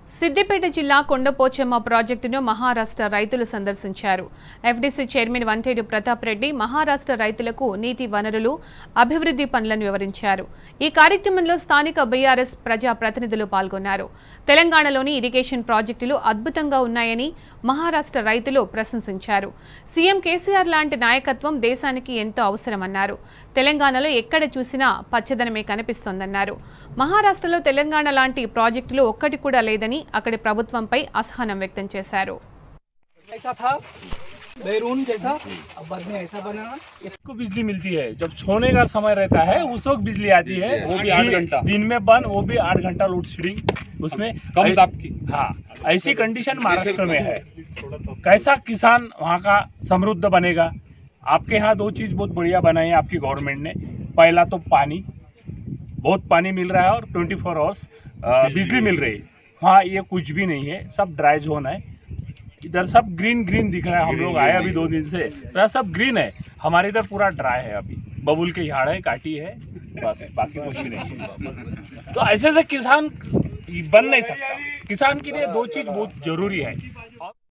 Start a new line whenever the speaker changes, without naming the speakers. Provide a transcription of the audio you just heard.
సిద్దిపేట జిల్లా కొండపోచమ్మ ప్రాజెక్టును మహారాష్ట్ర రైతులు సందర్శించారు. ఎఫ్డీసీ చైర్మన్ వంటేరు ప్రతాప్ రెడ్డి మహారాష్ట్ర రైతులకు నీటి వనరులు, అభివృద్ధి పనులను వివరించారు. ఈ కార్యక్రమంలో స్థానిక బీఆర్ఎస్ ప్రజా ప్రతినిధులు పాల్గొన్నారు. తెలంగాణలోని ఇరిగేషన్ ప్రాజెక్టులు అద్భుతంగా ఉన్నాయని మహారాష్ట్ర రైతులు ప్రశంసించారు. సీఎం కేసీఆర్ లాంటి నాయకత్వం దేశానికి ఎంతో అవసరమన్నారు. తెలంగాణలో ఎక్కడ చూసినా పచ్చదనమే కనిపిస్తోందన్నారు. మహారాష్ట్రలో తెలంగాణ లాంటి ప్రాజెక్టులు ఒక్కటి కూడా లేదని అక్కడి ప్రభుత్వంపై అసహనం వ్యక్తం చేశారు.
बिजली मिलती है जब सोने का समय रहता है उस वक्त बिजली आती है, वो भी 8 घंटा दिन में बंद, वो भी 8 घंटा लोड शेडिंग उसमें कम दाब की। हाँ, ऐसी कंडीशन महाराष्ट्र में है। कैसा किसान वहाँ का समृद्ध बनेगा? आपके यहाँ दो चीज बहुत बढ़िया बनाई है आपकी गवर्नमेंट ने। पहला तो पानी, बहुत पानी मिल रहा है और 24 आवर्स बिजली मिल रही है। हाँ, ये कुछ भी नहीं है, सब ड्राई जोन है। इधर सब ग्रीन ग्रीन दिख रहा है। हम लोग आए अभी 2 दिन से, तो सब ग्रीन है। हमारे इधर पूरा ड्राई है, अभी बबुल के झाड़ है, काटी है, बस बाकी कुछ भी नहीं है। तो ऐसे से किसान बन नहीं सकता। किसान के लिए दो चीज बहुत जरूरी है।